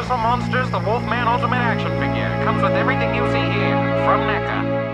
Monsters, the Wolfman Ultimate Action Figure. Comes with everything you see here from NECA.